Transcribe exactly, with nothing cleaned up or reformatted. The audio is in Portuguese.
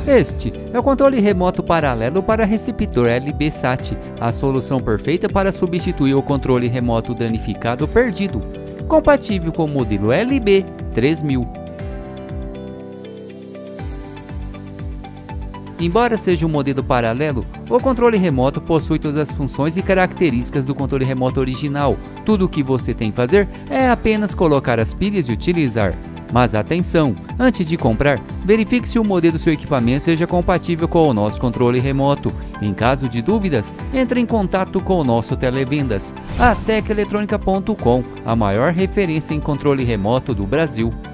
Este é o controle remoto paralelo para receptor L B SAT, a solução perfeita para substituir o controle remoto danificado ou perdido, compatível com o modelo L B três mil. Embora seja um modelo paralelo, o controle remoto possui todas as funções e características do controle remoto original. Tudo o que você tem que fazer é apenas colocar as pilhas e utilizar. Mas atenção, antes de comprar, verifique se o modelo do seu equipamento seja compatível com o nosso controle remoto. Em caso de dúvidas, entre em contato com o nosso televendas, a tec eletrônica ponto com, a maior referência em controle remoto do Brasil.